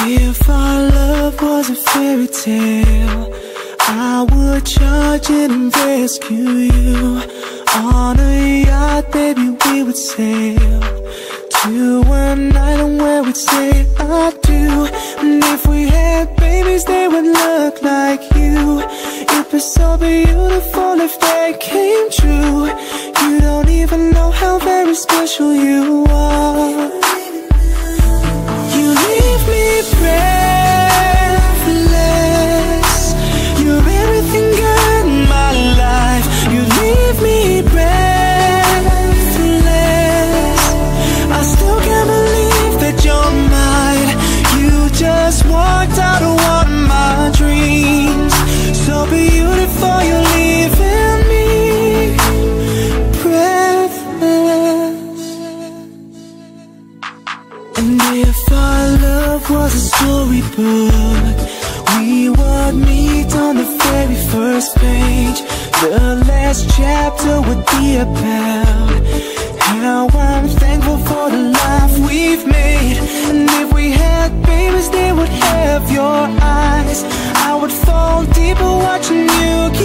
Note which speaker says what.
Speaker 1: If our love was a fairy tale, I would charge it and rescue you. On a yacht, baby, we would sail to an island where we'd say I do. And if we had babies, they would look like you. It'd be so beautiful if they came true. You don't even know how very special you are. You leave me breathless. You're everything good in my life. You leave me breathless. I still can't believe that you're mine. You just walked out of one of my dreams. So beautiful, you're leaving me breathless. And if our love was a storybook, we would meet on the very first page. The last chapter would be about how I'm thankful for the life we've made. And if we had babies, they would have your eyes. I would fall deeper watching you